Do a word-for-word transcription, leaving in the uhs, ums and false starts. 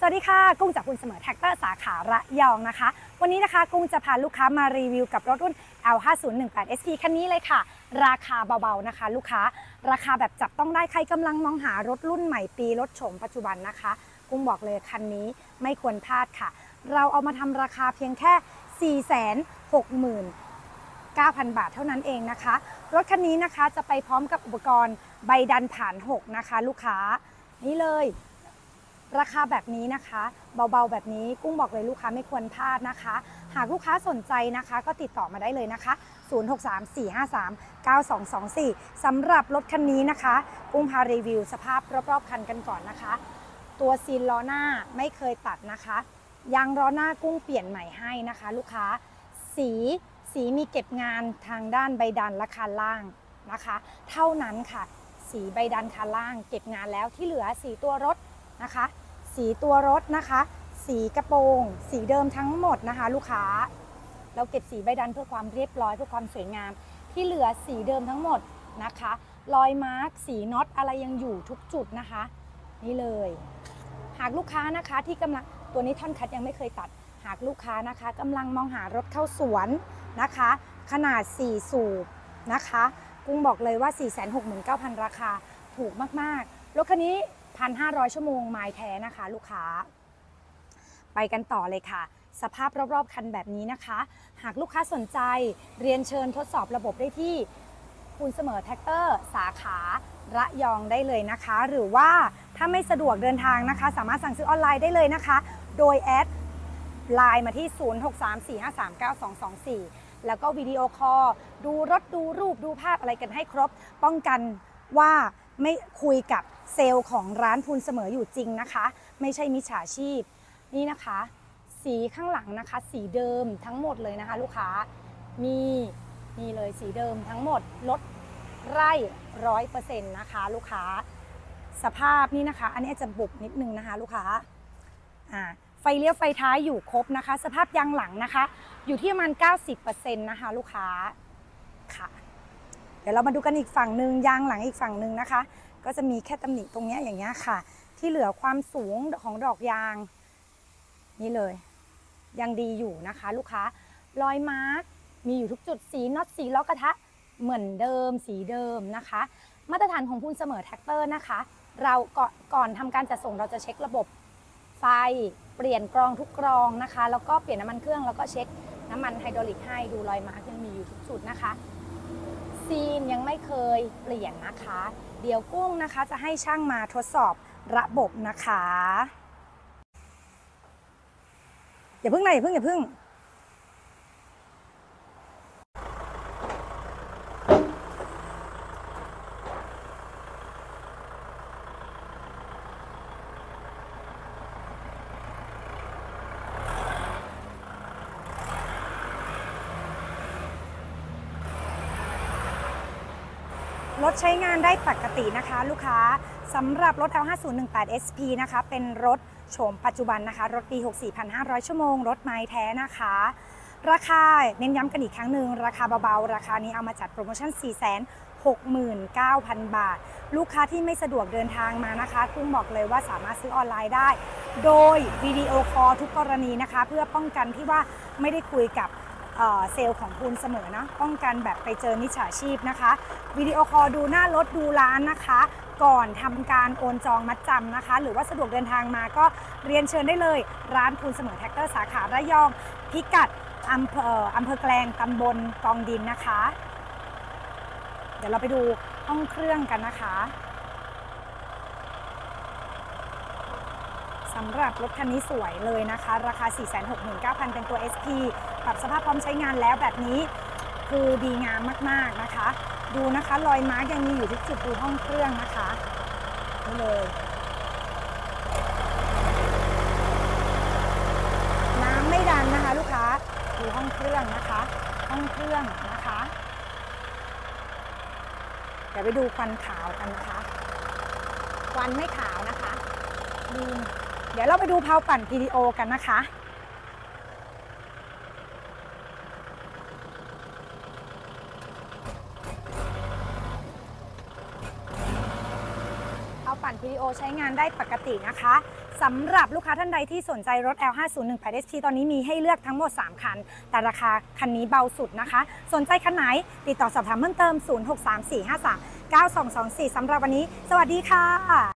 วัสดีค่ะกุ้งจากคุณเสมอแท็กเตอร์สาขาระยองนะคะวันนี้นะคะกุ้งจะพาลูกค้ามารีวิวกับรถรุ่น แอล ห้าศูนย์หนึ่งแปด เอส พี คันนี้เลยค่ะราคาเบาๆนะคะลูกค้าราคาแบบจับต้องได้ใครกำลังมองหารถรุ่นใหม่ปีรถโฉมปัจจุบันนะคะกุ้งบอกเลยคันนี้ไม่ควรพลาดค่ะเราเอามาทำราคาเพียงแค่ สี่แสนหกหมื่นเก้าพัน บาทเท่านั้นเองนะคะรถคันนี้นะคะจะไปพร้อมกับอุปกรณ์ใบดันผ่านหกนะคะลูกค้านี่เลยราคาแบบนี้นะคะเบาๆแบบนี้กุ้งบอกเลยลูกค้าไม่ควรพลาดนะคะหากลูกค้าสนใจนะคะก็ติดต่อมาได้เลยนะคะศูนย์ หก สาม สี่ ห้า สาม เก้า สอง สอง สี่สำหรับรถคันนี้นะคะกุ้งพารีวิวสภาพรอบๆคันกันก่อนนะคะตัวซีนล้อหน้าไม่เคยตัดนะคะยางล้อหน้ากุ้งเปลี่ยนใหม่ให้นะคะลูกค้าสีสีมีเก็บงานทางด้านใบดันและคันล่างนะคะเท่านั้นค่ะสีใบดันคันล่างเก็บงานแล้วที่เหลือสีตัวรถนะคะสีตัวรถนะคะสีกระโปรงสีเดิมทั้งหมดนะคะลูกค้าเราเก็บสีใบดันเพื่อความเรียบร้อยเพื่อความสวยงามที่เหลือสีเดิมทั้งหมดนะคะรอยมาร์กสีน็อตอะไรยังอยู่ทุกจุดนะคะนี่เลยหากลูกค้านะคะที่กำลังตัวนี้ท่อนคัดยังไม่เคยตัดหากลูกค้านะคะกำลังมองหารถเข้าสวนนะคะขนาดสี่สูบนะคะกุ้งบอกเลยว่า สี่แสนหกหมื่นเก้าพัน ราคาถูกมากๆรถคันนี้ หนึ่งพันห้าร้อย ชั่วโมงไมล์แท้นะคะลูกค้าไปกันต่อเลยค่ะสภาพรอบๆคันแบบนี้นะคะหากลูกค้าสนใจเรียนเชิญทดสอบระบบได้ที่คุณเสมอแท็กเตอร์สาขาระยองได้เลยนะคะหรือว่าถ้าไม่สะดวกเดินทางนะคะสามารถสั่งซื้อออนไลน์ได้เลยนะคะโดยแอดไลน์มาที่ศูนย์ หก สาม สี่ ห้า สาม เก้า สอง สอง สี่แล้วก็วิดีโอคอลดูรถดูรูปดูภาพอะไรกันให้ครบป้องกันว่าไม่คุยกับเซลล์ของร้านพูนเสมออยู่จริงนะคะไม่ใช่มิจฉาชีพนี่นะคะสีข้างหลังนะคะสีเดิมทั้งหมดเลยนะคะลูกค้ามีนี่เลยสีเดิมทั้งหมดลดไร่ร้อยเปอร์เซ็นต์นะคะลูกค้าสภาพนี่นะคะอันนี้จะบุบนิดนึงนะคะลูกค้าอ่าไฟเลี้ยวไฟท้ายอยู่ครบนะคะสภาพยางหลังนะคะอยู่ที่ประมาณ เก้าสิบเปอร์เซ็นต์ นะคะลูกค้าค่ะเดี๋ยวเรามาดูกันอีกฝั่งหนึ่งยางหลังอีกฝั่งหนึ่งนะคะก็จะมีแค่ตำหนิตรงนี้อย่างเงี้ยค่ะที่เหลือความสูงของดอกยางนี่เลยยังดีอยู่นะคะลูกค้ารอยมาร์กมีอยู่ทุกจุดสีน็อตสีล้อกระทะเหมือนเดิมสีเดิมนะคะมาตรฐานของพูนเสมอแท็กเตอร์นะคะเราก่อนก่อนทำการจัดส่งเราจะเช็คระบบไฟเปลี่ยนกรองทุกกรองนะคะแล้วก็เปลี่ยนน้ำมันเครื่องแล้วก็เช็คน้ำมันไฮดรอลิกให้ดูรอยมาร์กยังมีอยู่ทุกจุดนะคะซีนยังไม่เคยเปลี่ยนนะคะเดี๋ยวกุ้งนะคะจะให้ช่างมาทดสอบระบบนะคะอย่าเพิ่งนะอย่าเพิ่งอย่าเพิ่งรถใช้งานได้ปกตินะคะลูกค้าสำหรับรถ แอล ห้าศูนย์หนึ่งแปด เอส พี นะคะเป็นรถโฉมปัจจุบันนะคะรถปี หก สี่พันห้าร้อย ชั่วโมงรถไม้แท้นะคะราคาเน้นย้ำกันอีกครั้งหนึ่งราคาเบาๆราคานี้เอามาจัดโปรโมชั่น สี่แสนหกหมื่นเก้าพัน บาทลูกค้าที่ไม่สะดวกเดินทางมานะคะกุ้งบอกเลยว่าสามารถซื้อออนไลน์ได้โดยวิดีโอคอลทุกกรณีนะคะเพื่อป้องกันที่ว่าไม่ได้คุยกับเซลล์ของพูนเสมอนะป้องกันแบบไปเจอมิจฉาชีพนะคะวิดีโอคอลดูหน้ารถดูร้านนะคะก่อนทำการโอนจองมัดจำนะคะหรือว่าสะดวกเดินทางมาก็เรียนเชิญได้เลยร้านพูนเสมอแท็กเตอร์สาขาระยองพิกัดอำเภออำเภอแกลงตำบลกองดินนะคะเดี๋ยวเราไปดูห้องเครื่องกันนะคะสำหรับรถคันนี้สวยเลยนะคะราคา สี่แสนหกหมื่นเก้าพัน เป็นตัว เอส พี ปรับสภาพพร้อมใช้งานแล้วแบบนี้คือดีงามมากๆนะคะดูนะคะรอยมาร์กยังมีอยู่ทุกจุดดูห้องเครื่องนะคะนี่เลยน้ำไม่ดันนะคะลูกค้าดูห้องเครื่องนะคะห้องเครื่องนะคะเดี๋ยวไปดูควันขาวกันนะคะควันไม่ขาวนะคะดีเดี๋ยวเราไปดูเพลาปั่น พี ดี โอ กันนะคะเพลาปั่น พี ดี โอ ใช้งานได้ปกตินะคะสำหรับลูกค้าท่านใดที่สนใจรถ แอล ห้าศูนย์หนึ่งแปด เอส พี ตอนนี้มีให้เลือกทั้งหมดสามคันแต่ราคาคันนี้เบาสุดนะคะสนใจคันไหนติดต่อสอบถามเพิ่มเติมศูนย์ หก สาม สี่ ห้า สาม เก้า สอง สอง สี่สำหรับวันนี้สวัสดีค่ะ